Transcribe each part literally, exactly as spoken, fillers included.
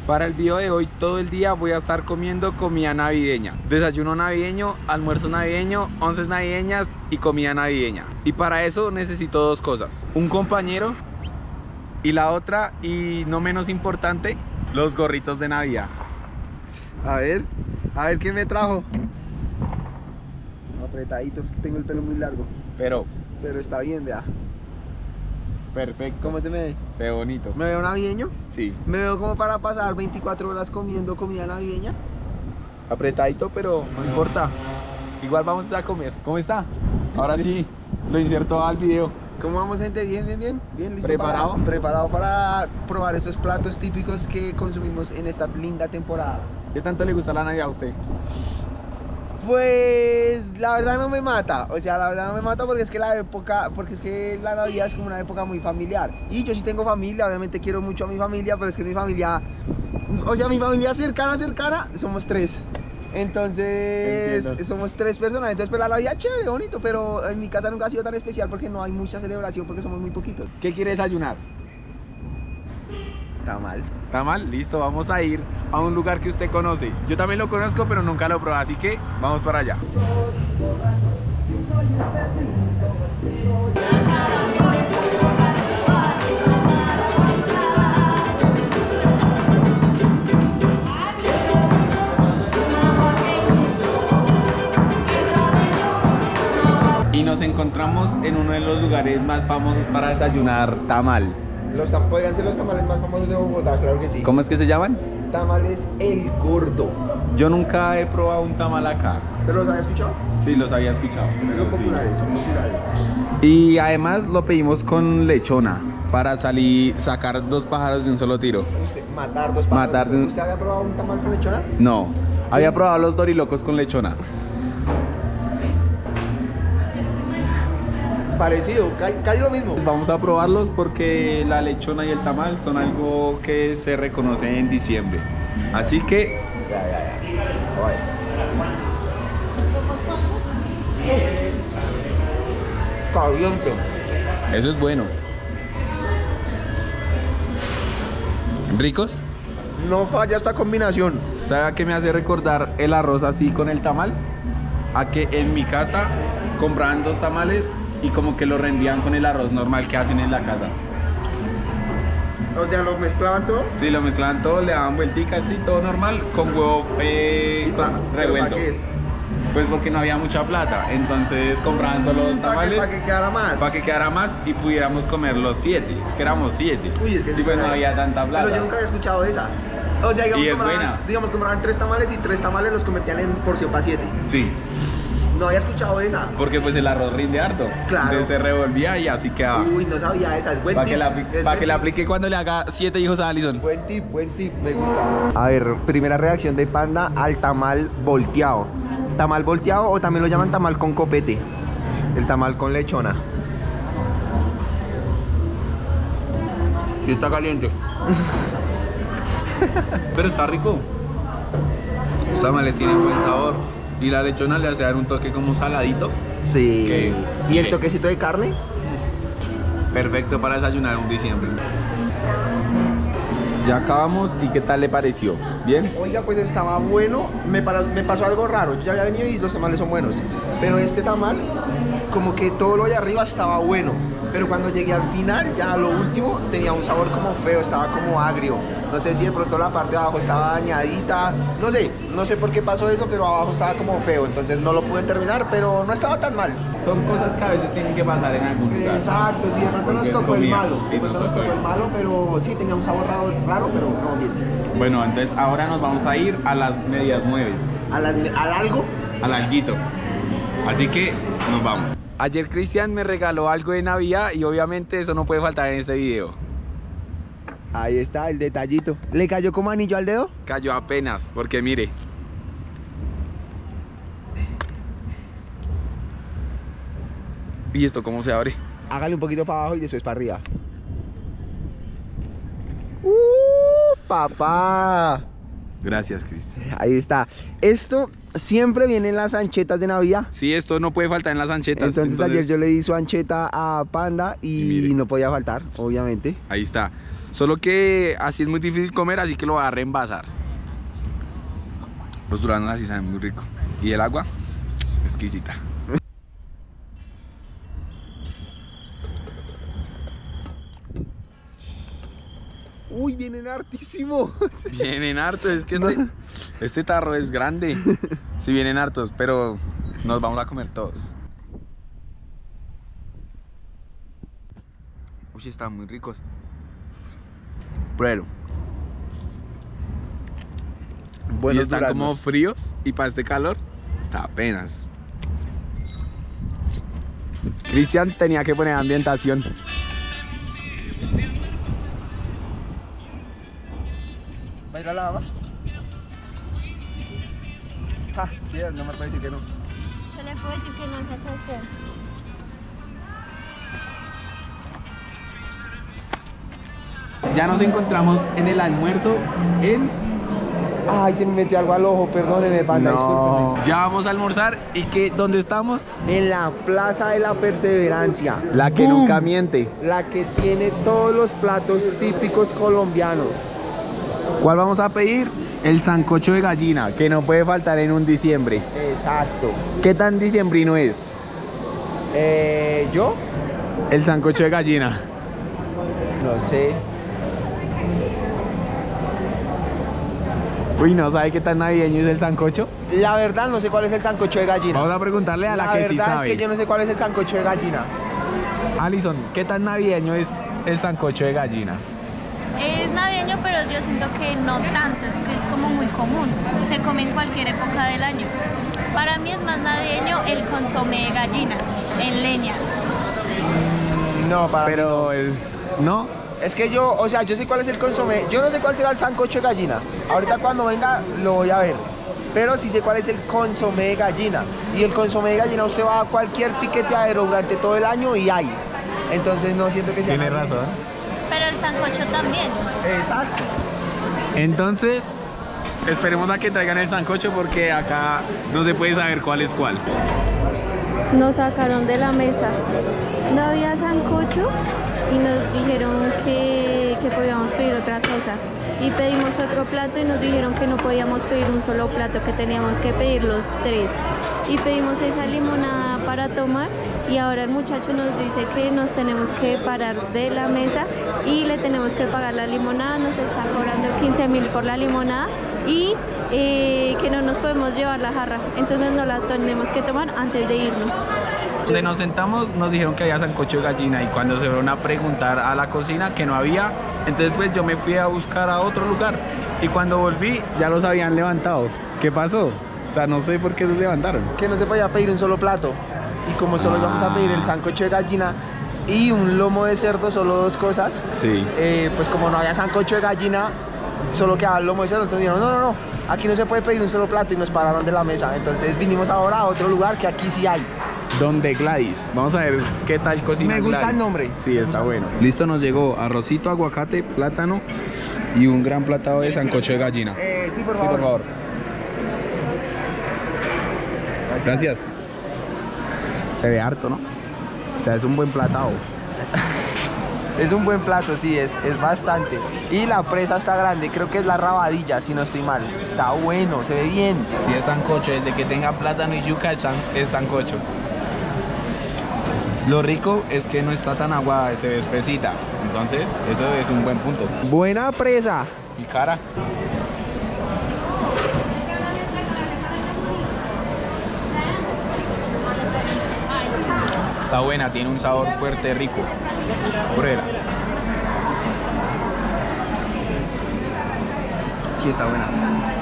Para el video de hoy todo el día voy a estar comiendo comida navideña. Desayuno navideño, almuerzo navideño, onces navideñas y comida navideña. Y para eso necesito dos cosas. Un compañero y la otra, y no menos importante, los gorritos de Navidad. A ver, a ver qué me trajo. Apretaditos, que tengo el pelo muy largo. Pero, Pero está bien, vea. perfecto. ¿Cómo se me ve? Se ve bonito. ¿Me veo navideño? Sí. ¿Me veo como para pasar veinticuatro horas comiendo comida navideña? Apretadito, pero no importa. Igual vamos a comer. ¿Cómo está? Ahora sí, lo inserto al video. ¿Cómo vamos, gente? Bien, bien, bien. Bien, listo. ¿Preparado? Para, preparado para probar esos platos típicos que consumimos en esta linda temporada. ¿Qué tanto le gusta la Navidad a usted? Pues la verdad no me mata, o sea, la verdad no me mata porque es que la época, porque es que la Navidad es como una época muy familiar. Y yo sí tengo familia, obviamente quiero mucho a mi familia, pero es que mi familia, o sea, mi familia cercana, cercana, somos tres. Entonces, Entiendo. somos tres personas, entonces pues la Navidad chévere, bonito, pero en mi casa nunca ha sido tan especial porque no hay mucha celebración porque somos muy poquitos. ¿Qué quiere desayunar? Tamal. ¿Está mal? Listo, vamos a ir a un lugar que usted conoce. Yo también lo conozco, pero nunca lo probé, así que vamos para allá. Y nos encontramos en uno de los lugares más famosos para desayunar tamal. Los tam podrían ser los tamales más famosos de Bogotá, claro que sí. ¿Cómo es que se llaman? Tamales El Gordo. Yo nunca he probado un tamal acá. ¿Pero los había escuchado? Sí, los había escuchado. Son populares, son populares. Y además lo pedimos con lechona para salir, sacar dos pájaros de un solo tiro. Usted, matar dos pájaros. Matar de un- ¿Usted había probado un tamal con lechona? No, había probado los dorilocos con lechona. Parecido, casi lo mismo. Vamos a probarlos porque la lechona y el tamal son algo que se reconoce en diciembre. Así que Ya, ya, ya. Oye. Caliente. eso es bueno. ¿Ricos? No falla esta combinación. ¿Sabe a qué me hace recordar el arroz así con el tamal? A que en mi casa compraban dos tamales y como que lo rendían con el arroz normal que hacen en la casa. O sea, ¿lo mezclaban todo? Sí, lo mezclaban todo, le daban vuelticas, sí, todo normal, con huevo eh, ¿Y pa- pero revuelto. pa' qué? Pues porque no había mucha plata, entonces compraban solo dos Para que, tamales pa' que quedara más. para que quedara más y pudiéramos comer los siete. Es que éramos siete. Uy, es que y pues no sí, había tanta plata. Pero yo nunca había escuchado esa. O sea, digamos, Y es compraban, buena. digamos, compraban tres tamales y tres tamales los convertían en porción para siete. Sí, No había escuchado esa. porque pues el arroz rinde harto. Claro. Entonces se revolvía y así quedaba. Uy, no sabía esa. Es buen Para tip. que, la, es pa' buen que la tip. aplique cuando le haga siete hijos a Alison. Buen tip, buen tip, me gusta. A ver, primera reacción de Panda al tamal volteado. Tamal volteado o también lo llaman tamal con copete. El tamal con lechona. Sí está caliente. Pero está rico. Los tamales tienen buen sabor. Y la lechona le hace dar un toque como saladito. Sí. ¿Qué? ¿Y el ¿Qué? toquecito de carne? Perfecto para desayunar un diciembre. Ya acabamos y ¿qué tal le pareció? ¿Bien? Oiga, pues estaba bueno. Me, para- me pasó algo raro. Yo ya había venido y los tamales son buenos. Pero este tamal, como que todo lo de arriba estaba bueno. Pero cuando llegué al final, ya lo último, tenía un sabor como feo, estaba como agrio. No sé si de pronto la parte de abajo estaba dañadita. No sé, no sé por qué pasó eso, pero abajo estaba como feo. Entonces no lo pude terminar, pero no estaba tan mal. Son cosas que a veces tienen que pasar en algún lugar. Exacto, sí, de pronto Porque nos es tocó el comida, malo. sí, De pronto nos nos tocó tocó el el- malo, pero sí, tenía un sabor raro, raro pero no bien. Bueno, entonces ahora nos vamos a ir a las medias nueves, A las- ¿Al algo? al alguito. Así que nos vamos. Ayer Cristian me regaló algo de Navidad y obviamente eso no puede faltar en este video. Ahí está el detallito. ¿Le cayó como anillo al dedo? Cayó apenas, porque mire. ¿Y esto cómo se abre? Hágale un poquito para abajo y después para arriba. ¡Uh, papá! Gracias, Cristian. Ahí está. Esto siempre viene en las anchetas de Navidad. Sí, esto no puede faltar en las anchetas. Entonces, Entonces ayer yo le di su ancheta a Panda y, y no podía faltar, obviamente. Ahí está. Solo que así es muy difícil comer, así que lo voy a reenvasar. Los duranos así saben muy rico. Y el agua, exquisita. Uy, vienen hartísimos. Vienen hartos, es que este, no. este tarro es grande. Sí, vienen hartos, pero nos vamos a comer todos. Uy, están muy ricos. Pero y están duranos. Como fríos y para este calor está apenas. Cristian tenía que poner ambientación. ¿Va a ir a la dama? Ja, sí, no me puede decir que no. Yo le puedo decir que no se acerque. Ya nos encontramos en el almuerzo en... Ay, se me metió algo al ojo, perdóneme, Panda, no. discúlpeme. Ya vamos a almorzar. ¿Y qué? ¿Dónde estamos? En la Plaza de la Perseverancia. La que ¡Bum! Nunca miente. La que tiene todos los platos típicos colombianos. ¿Cuál vamos a pedir? El sancocho de gallina, que no puede faltar en un diciembre. Exacto. ¿Qué tan diciembrino es? Eh, ¿Yo? El sancocho de gallina. No sé. Uy, ¿no sabe qué tan navideño es el sancocho? La verdad no sé cuál es el sancocho de gallina. Vamos a preguntarle a la, la que sí sabe. La verdad es que yo no sé cuál es el sancocho de gallina. Alison, ¿qué tan navideño es el sancocho de gallina? Es navideño, pero yo siento que no tanto, es que es como muy común. Se come en cualquier época del año. Para mí es más navideño el consomé de gallina, en leña. No, para Pero es... ¿no? Es que yo, o sea, yo sé cuál es el consomé. Yo no sé cuál será el sancocho de gallina. Ahorita cuando venga lo voy a ver. Pero sí sé cuál es el consomé de gallina. Y el consomé de gallina usted va a cualquier piqueteadero durante todo el año y hay. Entonces no siento que sea... Tiene razón. Pero el sancocho también. Exacto. Entonces, esperemos a que traigan el sancocho porque acá no se puede saber cuál es cuál. Nos sacaron de la mesa. No había sancocho y nos dijeron que, que podíamos pedir otra cosa. Y pedimos otro plato y nos dijeron que no podíamos pedir un solo plato, que teníamos que pedir los tres. Y pedimos esa limonada para tomar y ahora el muchacho nos dice que nos tenemos que parar de la mesa y le tenemos que pagar la limonada, nos está cobrando quince mil por la limonada y eh, que no nos podemos llevar la jarra, entonces nos la tenemos que tomar antes de irnos. Donde nos sentamos nos dijeron que había sancocho de gallina y cuando se fueron a preguntar a la cocina que no había, entonces pues yo me fui a buscar a otro lugar y cuando volví ya los habían levantado. ¿Qué pasó? O sea, no sé por qué los levantaron. Que no se podía pedir un solo plato. Y como solo ah. íbamos a pedir el sancocho de gallina y un lomo de cerdo, solo dos cosas, sí. eh, pues como no había sancocho de gallina, solo quedaba el lomo de cerdo, entonces dijeron, no, no, no, aquí no se puede pedir un solo plato y nos pararon de la mesa. Entonces vinimos ahora a otro lugar que aquí sí hay. Donde Gladys. Vamos a ver qué tal cocina. Me gusta Gladys. El nombre. Sí, está bueno. Listo, nos llegó arrocito, aguacate, plátano y un gran platado de sancocho de gallina. Eh, sí, por favor. Sí, por favor. Gracias. Se ve harto, ¿no? O sea, es un buen platado. Es un buen plato, sí, es, es bastante. Y la presa está grande, creo que es la rabadilla, si no estoy mal. Está bueno, se ve bien. Si es sancocho, desde que tenga plátano y yuca es sancocho. Lo rico es que no está tan aguada, se ve espesita. Entonces, eso es un buen punto. Buena presa. Y cara. Está buena, tiene un sabor fuerte, rico. Pruébela. Sí, está buena.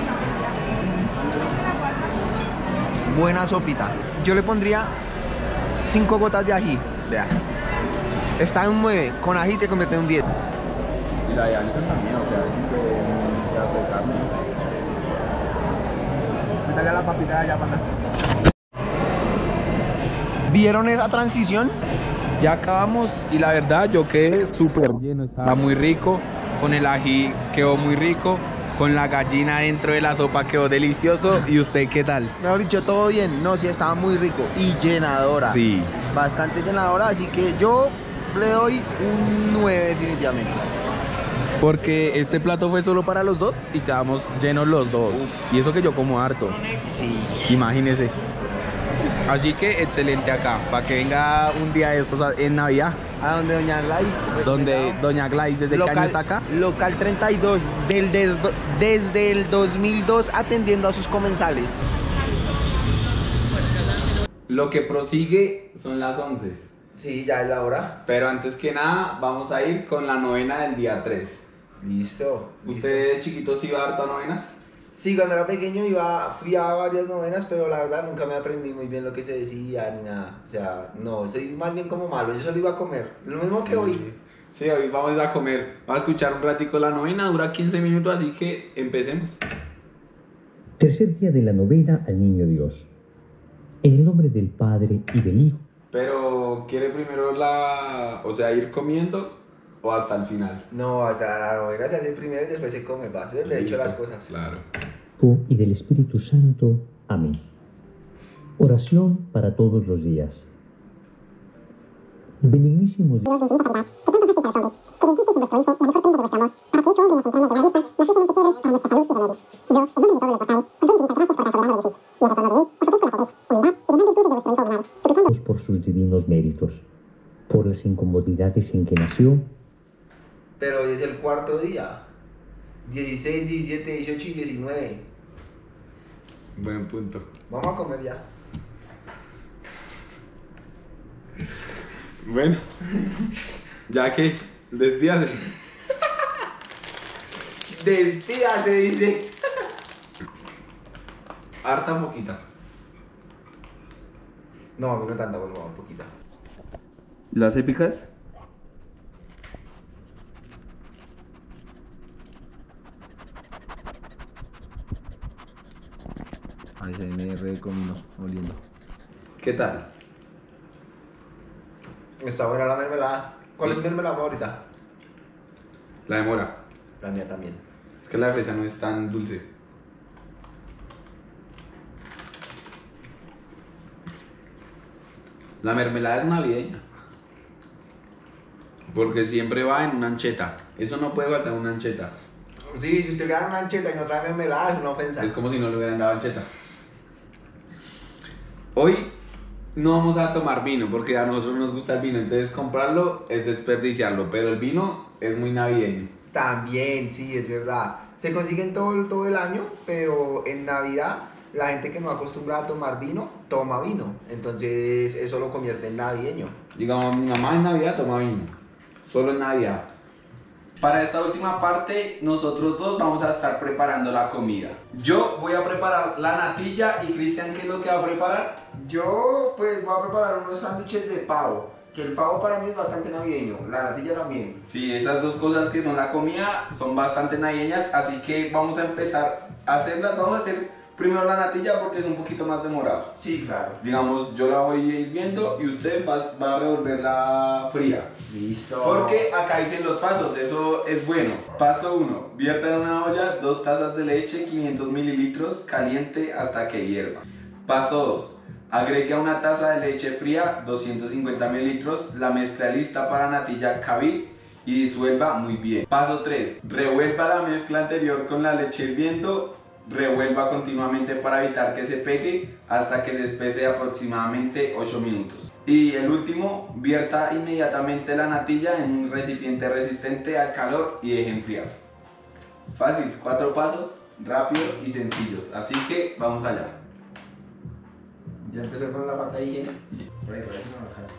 Buena sopita. Yo le pondría cinco gotas de ají. Vea. Está en un nueve. Con ají se convierte en un diez. Y la de Alison también, o sea, es un pedazo de carne. Métale a la papita allá, panda. ¿Vieron esa transición? Ya acabamos y la verdad yo quedé súper lleno, estaba muy rico, con el ají quedó muy rico con la gallina dentro de la sopa, quedó delicioso. ¿Y usted qué tal? Mejor dicho, todo bien. No, sí, estaba muy rico y llenadora. Sí. Bastante llenadora, así que yo le doy un nueve definitivamente. Porque este plato fue solo para los dos y quedamos llenos los dos. Uf. Y eso que yo como harto. Sí. Imagínese. Así que excelente acá, para que venga un día de estos en Navidad. A donde Doña Gladys. Donde Doña Gladys, ¿desde local, qué año está acá? Local treinta y dos, del des, desde el dos mil dos atendiendo a sus comensales. Lo que prosigue son las once. Sí, ya es la hora. Pero antes que nada, vamos a ir con la novena del día tres. Listo. ¿Usted de chiquito sí iba harto a novenas? Sí, cuando era pequeño iba, fui a varias novenas, pero la verdad nunca me aprendí muy bien lo que se decía ni nada. O sea, no, soy más bien como malo, yo solo iba a comer. Lo mismo que hoy. Sí, hoy vamos a comer. Vamos a escuchar un ratico la novena, dura quince minutos, así que empecemos. Tercer día de la novena al Niño Dios. En el nombre del Padre y del Hijo. Pero, ¿quiere primero la... o sea, ir comiendo o hasta el final? No, hasta la novena se hace primero y después se come, va a ser de hecho las cosas. Claro. Y del Espíritu Santo. Amén. Oración para todos los días. Benignísimo Dios. Por sus divinos méritos, por las incomodidades en que nació. Pero hoy es el cuarto día. dieciséis, diecisiete, dieciocho y diecinueve. Buen punto. Vamos a comer ya. Bueno, ya que despídase. Despídase, dice. Harta poquita. No, a mí no tanta, por favor, poquita. ¿Las épicas? Ahí se me recomino, oliendo. ¿Qué tal? Está buena la mermelada. ¿Cuál es tu mermelada favorita? La de mora. La mía también. Es que la de fresa no es tan dulce. La mermelada es navideña. Porque siempre va en una ancheta. Eso no puede faltar en una ancheta. Sí, si usted le da una ancheta y no trae mermelada es una ofensa. Es como si no le hubieran dado ancheta. Hoy no vamos a tomar vino porque a nosotros nos gusta el vino. Entonces comprarlo es desperdiciarlo. Pero el vino es muy navideño. También, sí, es verdad. Se consiguen todo, el- todo el año, pero en Navidad la gente que no acostumbra a tomar vino, toma vino. Entonces eso lo convierte en navideño. Digamos, mi mamá en Navidad toma vino. Solo en Navidad. Para esta última parte, nosotros dos vamos a estar preparando la comida. Yo voy a preparar la natilla y Cristian, ¿qué es lo que va a preparar? Yo pues voy a preparar unos sándwiches de pavo, que el pavo para mí es bastante navideño, la natilla también. Sí, esas dos cosas que son la comida son bastante navideñas, así que vamos a empezar a hacerlas. Vamos a hacer primero la natilla porque es un poquito más demorado. Sí, claro. Digamos, yo la voy hirviendo y usted va, va a revolverla fría. Listo. Porque acá dicen los pasos, eso es bueno. Paso uno, vierta en una olla dos tazas de leche, quinientos mililitros, caliente hasta que hierva. Paso dos, agregue a una taza de leche fría, doscientos cincuenta mililitros, la mezcla lista para natilla Kabir y disuelva muy bien. Paso tres, revuelva la mezcla anterior con la leche hirviendo. Revuelva continuamente para evitar que se pegue hasta que se espese aproximadamente ocho minutos. Y el último, vierta inmediatamente la natilla en un recipiente resistente al calor y deje enfriar. Fácil, cuatro pasos, rápidos y sencillos. Así que vamos allá. Ya empezó con la falta de higiene. Por ahí, por eso no me alcanza.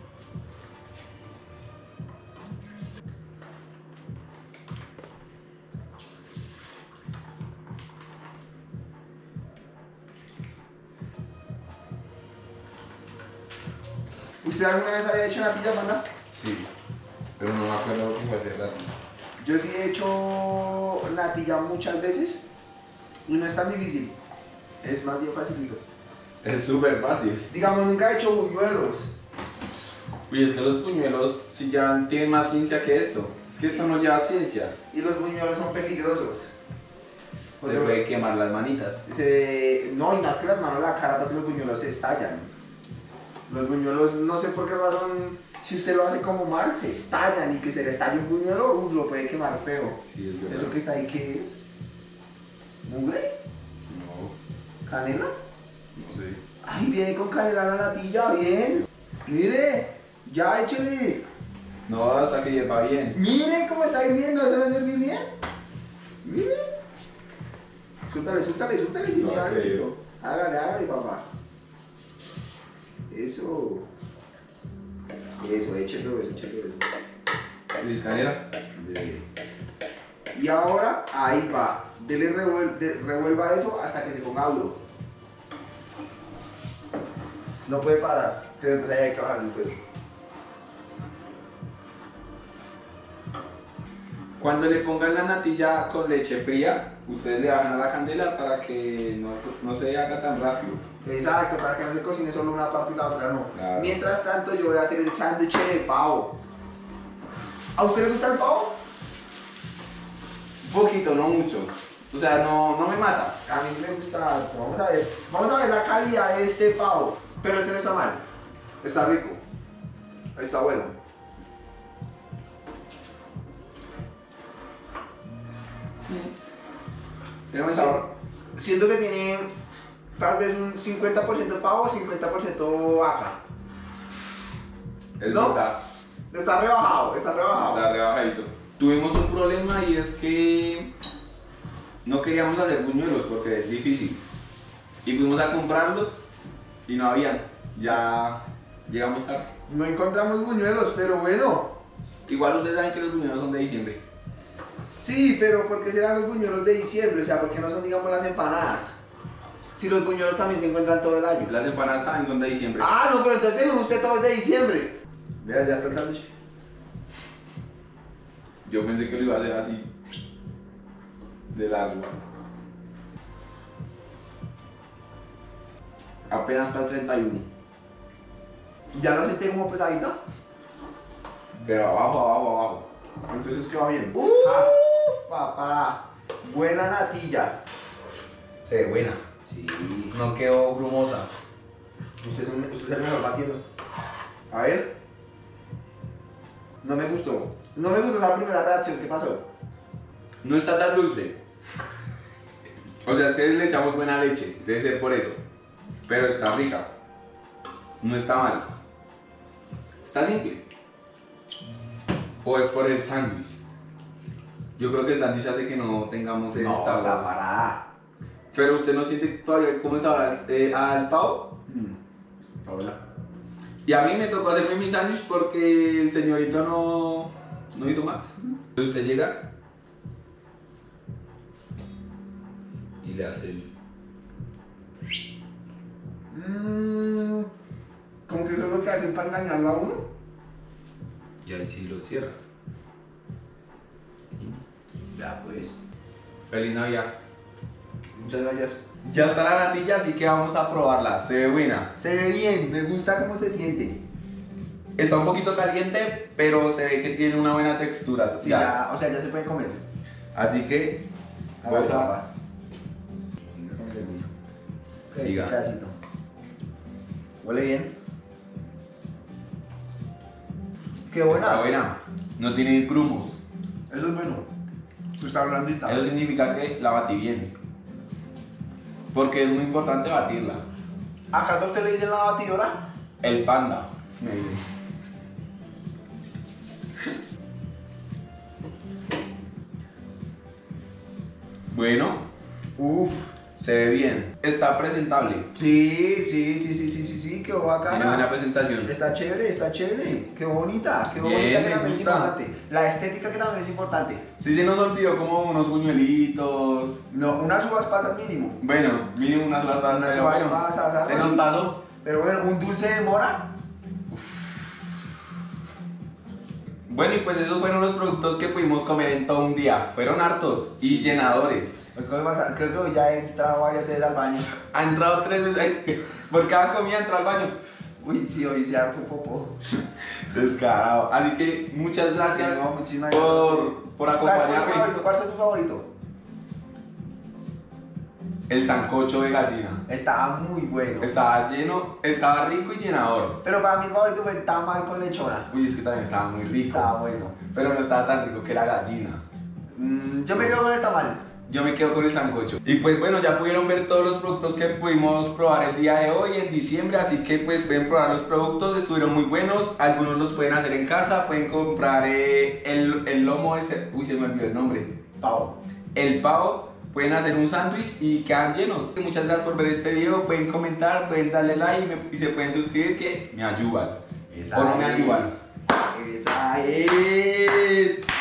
¿Usted alguna vez había hecho natilla, Amanda? Sí, pero no me acuerdo cómo fue hacerla. Yo sí he hecho natilla muchas veces y no es tan difícil, es más bien facilito. Es súper fácil. Digamos, nunca he hecho buñuelos. Uy, es que los puñuelos sí ya tienen más ciencia que esto. Es que esto no lleva ciencia. Y los buñuelos son peligrosos. puede quemar las manitas. Se, no, y más que las manos, la cara, porque los buñuelos se estallan. Los buñuelos, no sé por qué razón, si usted lo hace como mal, se estallan y que se le estalle un buñuelo, uf, lo puede quemar feo. Sí, es verdad. ¿Eso que está ahí qué es? ¿Mugre? No, ¿Canela? no sé. Ay, viene con canela la natilla, bien. Mire, ya échele. No, hasta que hierva bien. Mire cómo está hirviendo, ¿eso no es hervir bien? Mire. Suéltale, suéltale, suéltale sin No llevar el creo. chico. Hágale, hágale, papá. Eso. Eso, échelo, eso, échelo, eso. ¿Listo, canela? Y ahora, ahí va. Dele revuel, de, revuelva eso hasta que se ponga duro. No puede parar, pero entonces ahí hay que bajar el fuego. Cuando le pongan la natilla con leche fría, ustedes le bajan a la candela para que no, no se haga tan rápido. Exacto, para que no se cocine solo una parte y la otra no. Claro. Mientras tanto, yo voy a hacer el sándwich de pavo. ¿A usted le gusta el pavo? Un poquito, no mucho. O sea, no, no me mata. A mí me gusta harto. Vamos a ver. Vamos a ver la calidad de este pavo. Pero este no está mal. Está rico. Está bueno. Tiene buen sabor. Siento que tiene tal vez un cincuenta por ciento pavo, cincuenta por ciento vaca. Es ¿No? verdad. Está rebajado, está rebajado. Está rebajadito. Tuvimos un problema y es que no queríamos hacer buñuelos porque es difícil. Y fuimos a comprarlos y no habían. Ya llegamos tarde. No encontramos buñuelos, pero bueno. Igual ustedes saben que los buñuelos son de diciembre. Sí, pero ¿por qué serán los buñuelos de diciembre? O sea, ¿por qué no son, digamos, las empanadas? Si los buñuelos también se encuentran todo el año. Las empanadas también son de diciembre. Ah, no, pero entonces según usted todo es de diciembre. Vea, ya está el sándwich. Yo pensé que lo iba a hacer así. De largo. Apenas para el treinta y uno. ¿Ya lo sentí como pesadito? Pero abajo, abajo, abajo. Entonces que va bien. ¡Uf, papá! Buena natilla. Se ve buena. Sí. No quedó grumosa. Usted es, un, usted es el mejor batiendo. A ver. No me gustó. No me gustó esa primera reacción. ¿Qué pasó? No está tan dulce. O sea, es que le echamos buena leche. Debe ser por eso. Pero está rica. No está mal. Está simple. O es por el sándwich. Yo creo que el sándwich hace que no tengamos el No, sabor. está parada. Pero usted no siente todavía cómo el sabor al, eh, al pavo. Mm. Hola. Y a mí me tocó hacerme mi sándwich porque el señorito no, no hizo más. Entonces usted llega y le hace el... Mmm. Como que eso es lo que hacen para engañarlo a uno. Y ahí sí lo cierra. Ya pues. Feliz Navidad. Muchas gracias. Ya está la natilla, así que vamos a probarla. Se ve buena. Se ve bien, me gusta cómo se siente. Está un poquito caliente, pero se ve que tiene una buena textura. Sí, ya. ya, o sea, ya se puede comer. Así que Vamos vamos a a... probar. Con permiso. Siga. Este pedacito. Huele bien. Qué buena. Está buena. No tiene grumos. Eso es bueno. Está blandita. Eso significa que la batí bien. Porque es muy importante batirla. ¿Acaso usted le dice la batidora? El panda. Me dice. Bueno, Uf. se ve bien. Está presentable. Sí, sí, sí, sí, sí, sí, sí, qué bacana. Tiene buena presentación. Está chévere, está chévere. Qué bonita, qué Bien, bonita que me también es gusta. importante. La estética que también es importante. Sí, se nos olvidó como unos buñuelitos. No, unas uvas pasas mínimo. Bueno, mínimo unas las pasas. Unas pero uvas bueno, pasas, algo se nos así. pasó. Pero bueno, un dulce de mora. Bueno, y pues esos fueron los productos que pudimos comer en todo un día. Fueron hartos y llenadores. Hoy comí bastante, creo que hoy ya he entrado varias veces al baño. Ha entrado tres veces. Por cada comida entró al baño. Uy, sí, hoy se harto popó. Descarado. Así que muchas gracias No, muchísimas por, gracias. por ¿Cuál fue su acompañarme. favorito? ¿Cuál fue su favorito? El sancocho de gallina. Estaba muy bueno. Estaba lleno, estaba rico y llenador. Pero para mí el favorito fue el tamal con lechona. Uy, es que también estaba muy rico. Estaba bueno. Pero no estaba tan rico que la gallina. Mm, yo me quedo con el tamal. Yo me quedo con el sancocho. Y pues bueno, ya pudieron ver todos los productos que pudimos probar el día de hoy en diciembre, así que pues pueden probar los productos, estuvieron muy buenos, algunos los pueden hacer en casa, pueden comprar eh, el, el lomo ese, uy se me olvidó el nombre, Pavo. el pavo, pueden hacer un sándwich y quedan llenos. Muchas gracias por ver este video, pueden comentar, pueden darle like y, me, y se pueden suscribir que me ayudan. Esa o no me es. ayudan. Esa es.